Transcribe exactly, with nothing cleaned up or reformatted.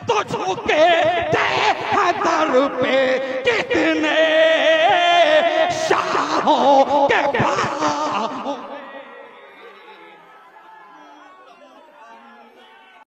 तो झुके दर पे कितने शाहों के बाद